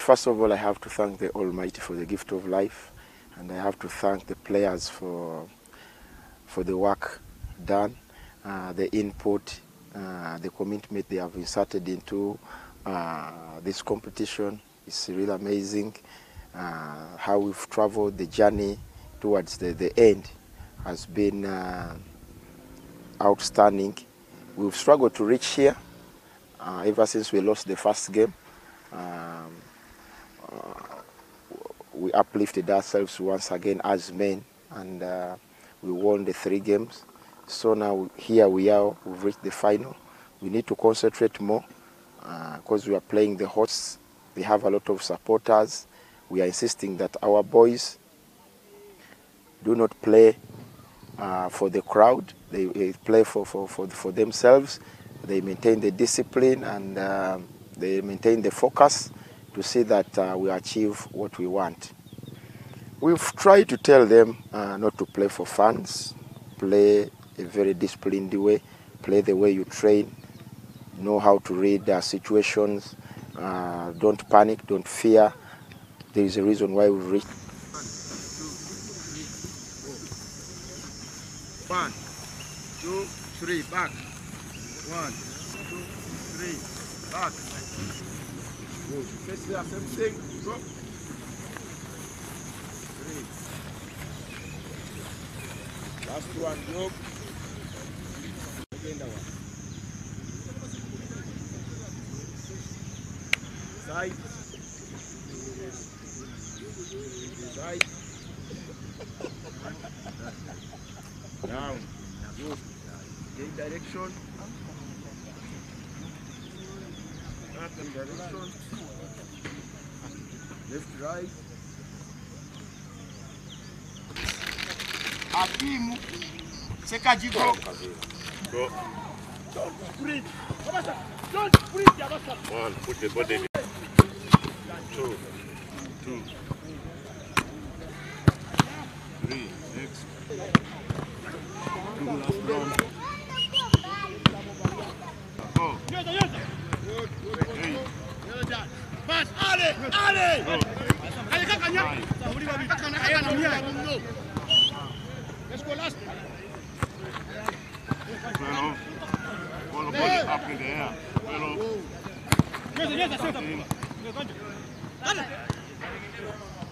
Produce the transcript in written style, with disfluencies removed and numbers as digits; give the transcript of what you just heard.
first of all, I have to thank the Almighty for the gift of life, and I have to thank the players for the work done, the input, the commitment they have inserted into this competition. It's really amazing how we've traveled. The journey towards the end has been outstanding. We've struggled to reach here ever since we lost the first game. We uplifted ourselves once again as men, and we won the 3 games. So now here we are, we've reached the final. We need to concentrate more because we are playing the hosts. They have a lot of supporters. We are insisting that our boys do not play for the crowd. They play for themselves. They maintain the discipline, and they maintain the focus to see that we achieve what we want. We've tried to tell them not to play for fans, play a very disciplined way, play the way you train, know how to read situations, don't panic, don't fear. There is a reason why we've reached. 1, 2, 3, back. 1, 2, 3, back. Good. Face the same thing. Drop. 3. Last one. Drop. Again that one. Side. Side. Down. Good. Change direction. Up in direction. Left, right. Apimu. Sekajigo. Go. Don't breathe. Don't breathe. 1. Put the body. 2. 3. Next. 2 last round. Go. Good. Pass. Ale. Let's go last. Well, all the body up in the air. Well, yes,